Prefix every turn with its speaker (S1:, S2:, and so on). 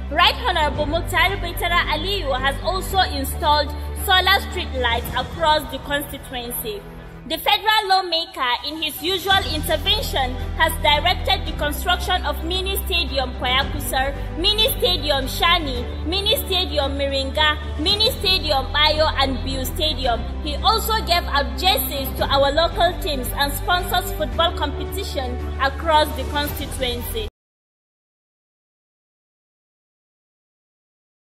S1: Right Honorable Muktar Betara Aliyu has also installed solar street lights across the constituency. The federal lawmaker, in his usual intervention, has directed the construction of Mini Stadium Kwayakusar, Mini Stadium Shani, Mini Stadium Miringa, Mini Stadium Bayo and Biu Stadium. He also gave out jerseys to our local teams and sponsors football competition across the constituency.